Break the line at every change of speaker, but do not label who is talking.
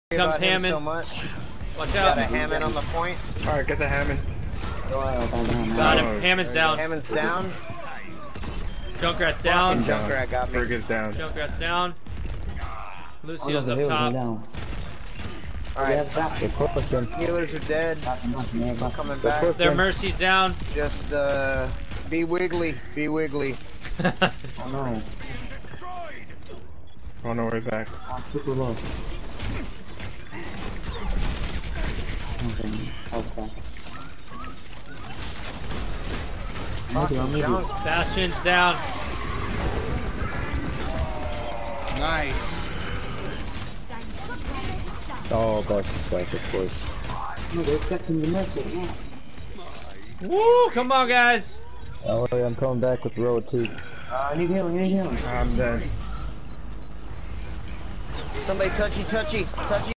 Comes Hammond.
So much.
Watch out.
Got a Hammond on the point.
Alright, get the Hammond.
Got him. Hammond's down.
Hammond's down.
Junkrat's down.
Junkrat got me.
Frigga's down.
Junkrat's down. Lucio's up top.
Alright. Healers are dead. Coming back.
Their Mercy's down.
Just be wiggly. Be wiggly.
Oh no. Oh no, we're back.
Super low.
Bastion's down.
Nice.
Oh, that's like of course. No, they're catching the message.
Woo! Come on, guys.
Oh, I'm coming back with the road too. I need healing,
I'm dead.
Somebody touchy.